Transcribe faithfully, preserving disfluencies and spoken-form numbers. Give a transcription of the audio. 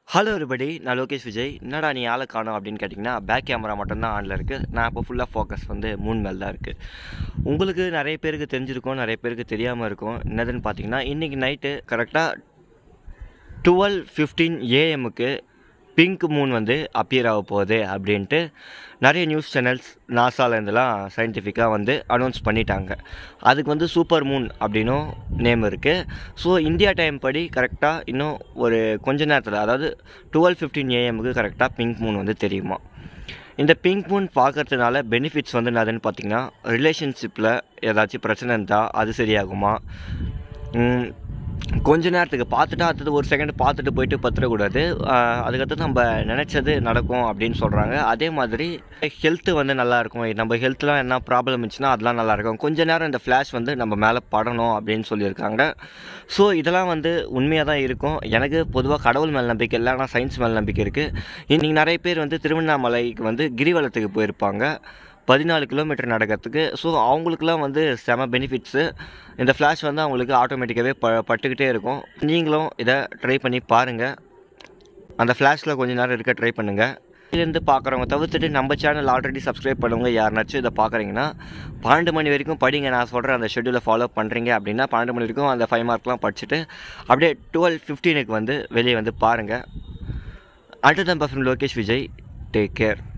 Hello everybody, நான் லோகேஷ் விஜய். என்னடா நீ ஆளை காணோம் அப்படின்னு கேட்டிங்கன்னா, பேக் கேமரா மட்டும்தான் ஆனில் இருக்குது. நான் இப்போ ஃபுல்லாக ஃபோக்கஸ் வந்து மூன் மேல் தான் இருக்குது. உங்களுக்கு நிறைய பேருக்கு தெரிஞ்சிருக்கும், நிறைய பேருக்கு தெரியாமல் இருக்கும். என்னதுன்னு பார்த்தீங்கன்னா, இன்றைக்கி நைட்டு கரெக்டாக டுவெல் ஃபிஃப்டீன் ஏஎம்முக்கு பிங்க் மூன் வந்து அப்பியர் ஆக போகுது அப்படின்ட்டு நிறைய நியூஸ் சேனல்ஸ் நாசாலேருந்துலாம் சயின்டிஃபிக்காக வந்து அனௌன்ஸ் பண்ணிட்டாங்க. அதுக்கு வந்து சூப்பர் மூன் அப்படின்னும் நேம் இருக்குது. ஸோ இந்தியா டைம் படி கரெக்டாக இன்னும் ஒரு கொஞ்ச நேரத்தில், அதாவது டுவெல் ஃபிஃப்டீன் ஏஎம்முக்கு கரெக்டாக பிங்க் மூன் வந்து தெரியுமா. இந்த பிங்க் மூன் பார்க்கறதுனால பெனிஃபிட்ஸ் வந்து என்னதுன்னு பார்த்திங்கன்னா, ரிலேஷன்ஷிப்பில் ஏதாச்சும் பிரச்சனை இருந்தால் அது சரியாகுமா, கொஞ்ச நேரத்துக்கு பார்த்துட்டு அடுத்தது ஒரு செகண்ட் பார்த்துட்டு போயிட்டு பத்துடக்கூடாது, அதுக்கடுத்து நம்ம நினச்சது நடக்கும் அப்படின்னு சொல்கிறாங்க. அதே மாதிரி ஹெல்த்து வந்து நல்லாயிருக்கும், நம்ம ஹெல்த்லாம் என்ன ப்ராப்ளம் இருந்துச்சுன்னா அதெல்லாம் நல்லாயிருக்கும். கொஞ்ச நேரம் இந்த ஃப்ளாஷ் வந்து நம்ம மேலே படணும் அப்படின்னு சொல்லியிருக்காங்க. ஸோ இதெல்லாம் வந்து உண்மையாக தான் இருக்கும். எனக்கு பொதுவாக கடவுள் மேல் நம்பிக்கை இல்லை, ஆனால் சயின்ஸ் மேல் நம்பிக்கை இருக்குது. இன்றைக்கி நிறைய பேர் வந்து திருவண்ணாமலைக்கு வந்து கிரிவலத்துக்கு போயிருப்பாங்க, பதினாலு கிலோமீட்டர் நடக்கிறதுக்கு. ஸோ அவங்களுக்குலாம் வந்து செம பெனிஃபிட்ஸு. இந்த ஃப்ளாஷ் வந்து அவங்களுக்கு ஆட்டோமேட்டிக்காகவே ப பட்டுக்கிட்டே இருக்கும். நீங்களும் இதை ட்ரை பண்ணி பாருங்கள். அந்த ஃப்ளாஷில் கொஞ்சம் நேரம் இருக்க ட்ரை பண்ணுங்கள். இதுலேருந்து பார்க்குறவங்க தவிர்த்துட்டு நம்ம சேனல் ஆல்ரெடி சப்ஸ்கிரைப் பண்ணுவங்க யாருனாச்சும் இதை பார்க்குறீங்கன்னா, பன்னெண்டு மணி வரைக்கும் படிங்க. நான் சொல்கிற அந்த ஷெட்யூலை ஃபாலோ பண்ணுறீங்க அப்படின்னா பன்னெண்டு மணி வரைக்கும் அந்த ஃபைவ் மார்க்லாம் படிச்சுட்டு அப்படியே டுவெல் ஃபிஃப்டீனுக்கு வந்து வெளியே வந்து பாருங்கள். அடுத்ததான் பஃபன் லோகேஷ் விஜய். Take care.